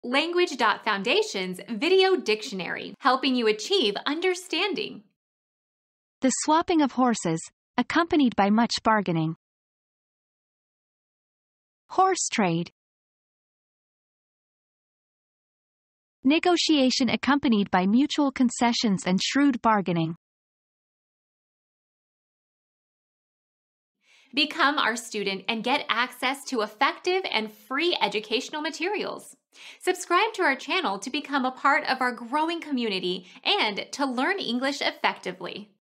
Language.Foundation's Video Dictionary, helping you achieve understanding. The swapping of horses, accompanied by much bargaining. Horse trade. Negotiation accompanied by mutual concessions and shrewd bargaining. Become our student and get access to effective and free educational materials. Subscribe to our channel to become a part of our growing community and to learn English effectively.